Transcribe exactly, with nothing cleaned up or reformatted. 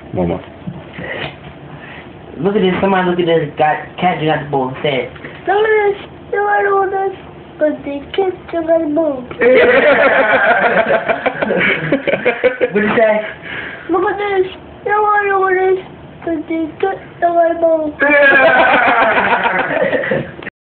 Mama. Look at this. Somebody look at this. Got cat just got the ball. Sad. Look at this. Look at all this. But the cat just got the ball. What did you say? Look at this. Look at all this. But the cat just got the ball.